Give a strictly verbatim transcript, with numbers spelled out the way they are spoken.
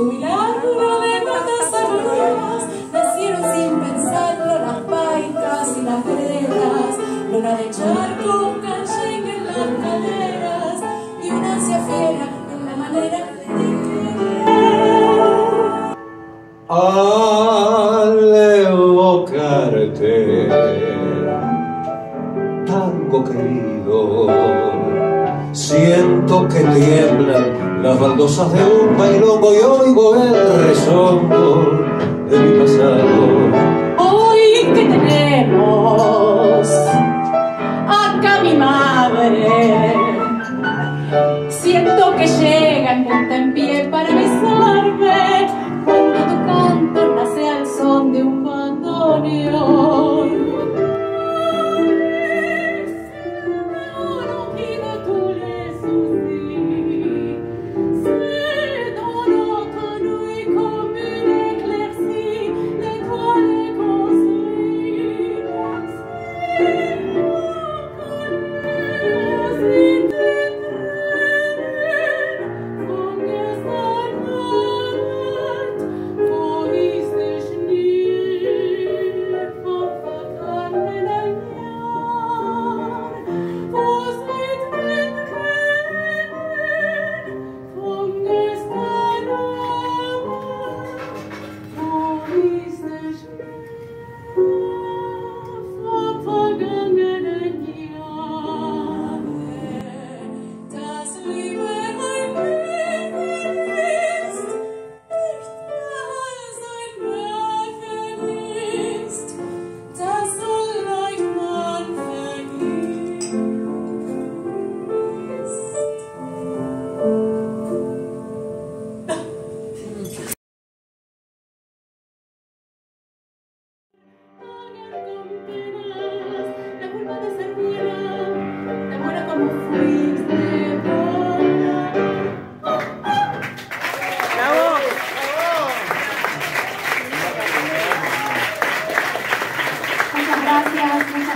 tu milagro de gotas amorosas, nacieron sin pensarlo las paicas y las veredas, luna de charco, calle en las caderas y una ansia fiera en la manera de querer. Al evocarte, tango querido, siento que tiemblan las baldosas de un bailongo y oigo el resondo de mi pasado. Hoy que tenemos acá mi madre, siento que llega en punta en pie para besarme cuando tu canto nace al son de un bandoneón. Gracias.